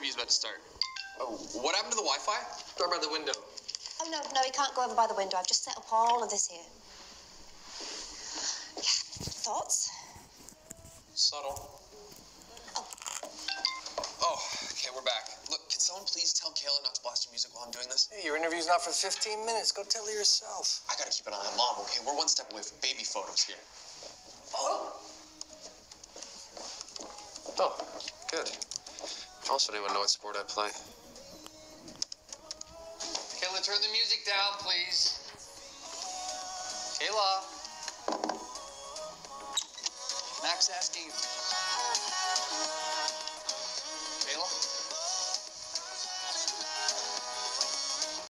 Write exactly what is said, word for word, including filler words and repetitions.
interview's about to start. Oh, what happened to the Wi-Fi? Door by the window. Oh, no, no, he can't go over by the window. I've just set up all of this here. Thoughts? Subtle. Oh. Oh, okay, we're back. Look, can someone please tell Kayla not to blast your music while I'm doing this? Hey, your interview's not for fifteen minutes. Go tell her yourself. I gotta keep an eye on Mom, okay? We're one step away from baby photos here. Oh. Oh, good. Also, anyone know what sport I play? Kayla, turn the music down, please. Kayla. Mac's asking you.